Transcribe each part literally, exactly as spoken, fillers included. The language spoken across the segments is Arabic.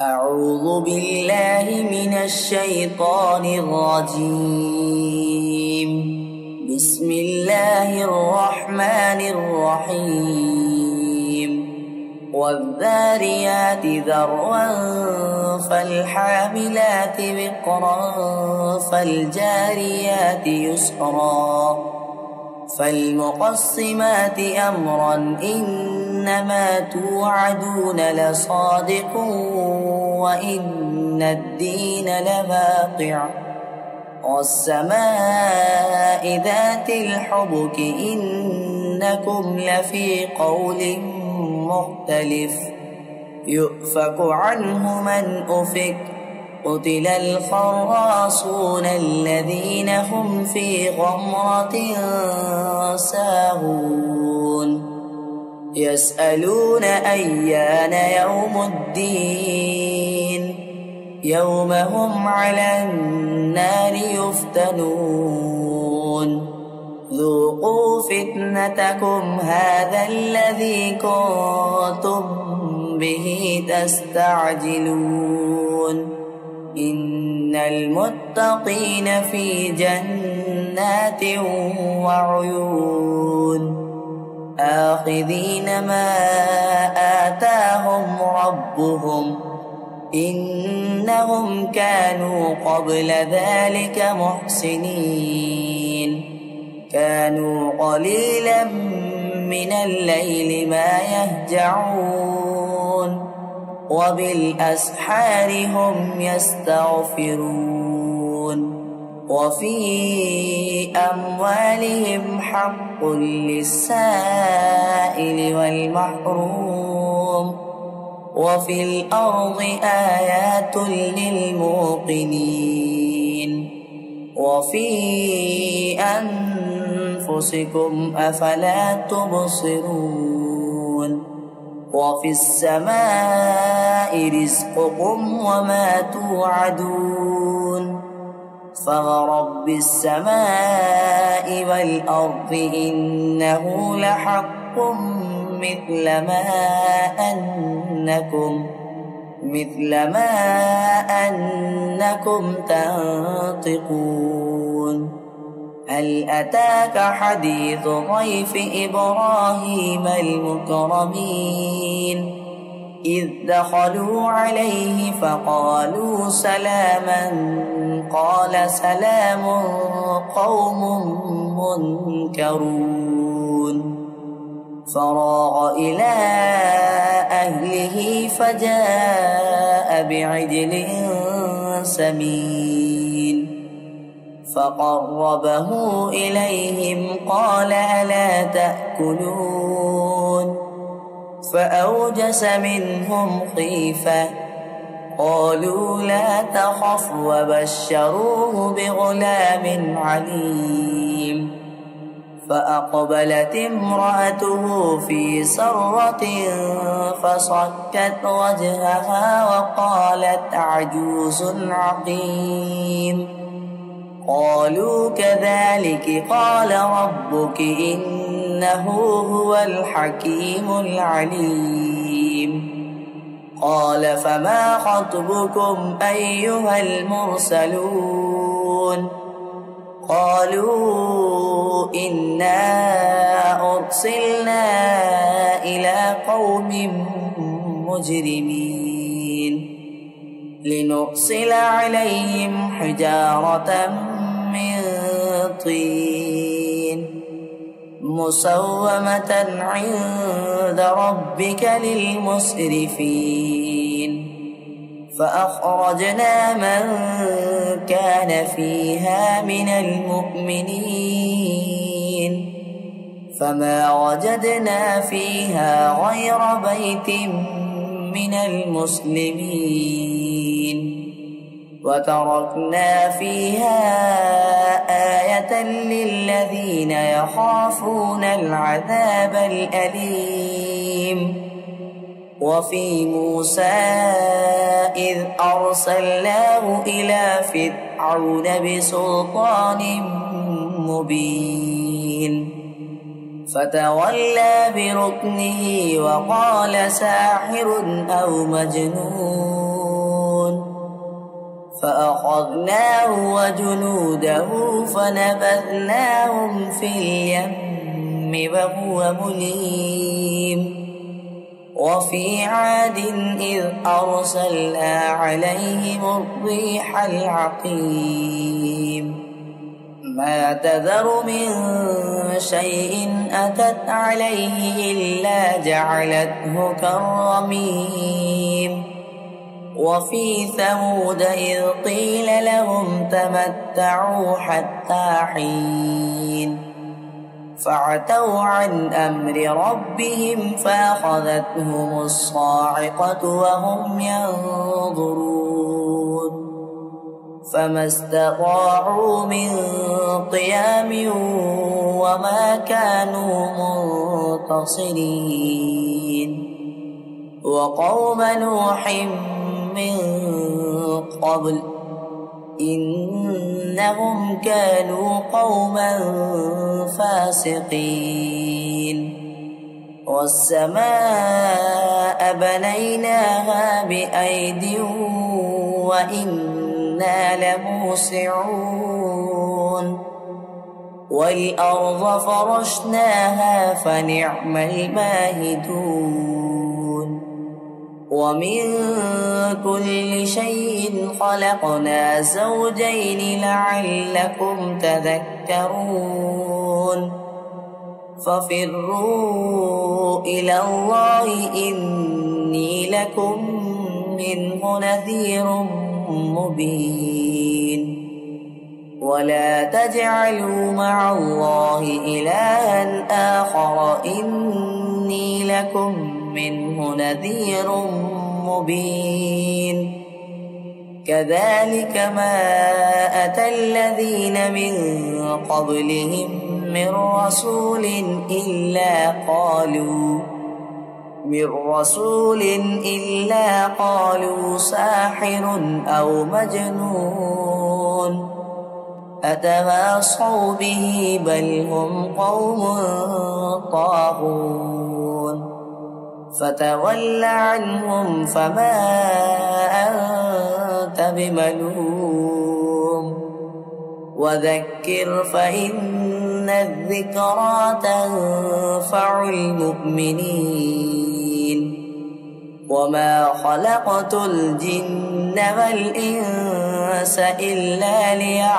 أعوذ بالله من الشيطان الرجيم. بسم الله الرحمن الرحيم. والذاريات ذروا فالحاملات وقرا فالجاريات يسرا فالمقسمات أمرا إنما توعدون لصادق وإن الدين لواقع والسماء ذات الحبك إنكم لفي قول مختلف يؤفك عنه من أفك قتل الخراصون الذين هم في غمرة ساهون يسألون أيان يوم الدين يوم هم على النار يفتنون ذوقوا فتنتكم هذا الذي كنتم به تستعجلون إن المتقين في جنات وعيون آخذين ما آتاهم ربهم إنهم كانوا قبل ذلك محسنين كانوا قليلا من الليل ما يهجعون وبالأسحار هم يستغفرون وفي أموالهم حق للسائل والمحروم وفي الأرض آيات للموقنين وفي أنفسكم أفلا تبصرون وفي السماء رزقكم وما توعدون فورب السماء والأرض إنه لحق مثل ما أنكم مثل ما أنكم تنطقون هل أتاك حديث ضيف إبراهيم المكرمين إذ دخلوا عليه فقالوا سلاما قال سلام قوم منكرون فراغ إلى أهله فجاء بعجل سمين فقربه إليهم قال ألا تأكلون فأوجس منهم خيفة قالوا لا تخف وبشروه بغلام عليم فأقبلت امرأته في سرة فصكت وجهها وقالت عجوز عقيم قالوا كذلك قال ربك إنه هو الحكيم العليم قال فما خطبكم أيها المرسلون قالوا إنا أرسلنا إلى قوم مجرمين لنرسل عليهم حجارة من طين مسومة عند ربك للمسرفين فأخرجنا من كان فيها من المؤمنين فما وجدنا فيها غير بيت من المسلمين وتركنا فيها آية للذين يخافون العذاب الأليم وفي موسى إذ أرسلناه إلى فرعون بسلطان مبين فتولى بركنه وقال ساحر أو مجنون فأخذناه وجنوده فنبذناهم في اليم وهو مليم وفي عاد إذ أرسلنا عليهم الريح العقيم ما تذر من شيء أتت عليه إلا جعلته كالرميم وفي ثمود إذ قيل لهم تمتعوا حتى حين فعتوا عن أمر ربهم فأخذتهم الصاعقة وهم ينظرون فما استطاعوا من قيام وما كانوا منتصرين وقوم نوح من قبل إنهم كانوا قوما فاسقين والسماء بنيناها بأيد وإنا لموسعون والأرض فرشناها فنعم الماهدون ومن كل شيء خلقنا زوجين لعلكم تذكرون ففروا إلى الله إني لكم منه نذير مبين ولا تجعلوا مع الله إلها آخر إني لكم منه نذير مبين كذلك ما أتى الذين من قبلهم من رسول إلا قالوا من رسول إلا قالوا ساحر أو مجنون أتواصوا به بل هم قوم طاغون فتول عنهم فما أنت بملوم وذكر فإن الذكرى تنفع المؤمنين وما خلقت الجن والإنس إلا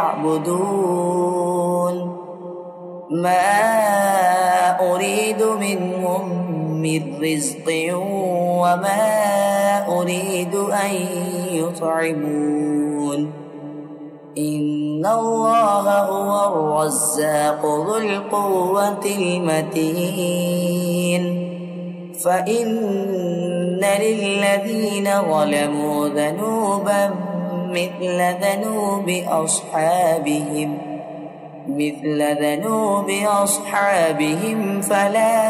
ليعبدون ما أريد منهم من رزق وما أريد أن يطعمون إن الله هو الرزاق ذو القوة المتين فإن للذين ظلموا ذنوبا مثل ذنوب أصحابهم مثل ذنوب أصحابهم فلا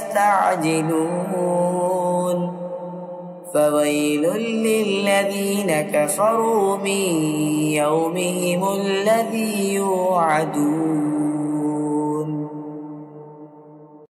يستعجلون فويل للذين كفروا من يومهم الذي يوعدون.